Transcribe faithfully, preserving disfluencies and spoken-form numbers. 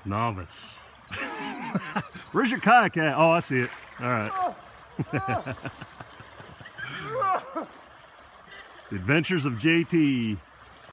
Novice. Where's your kayak at? Oh, I see it. All right. The Adventures of J T.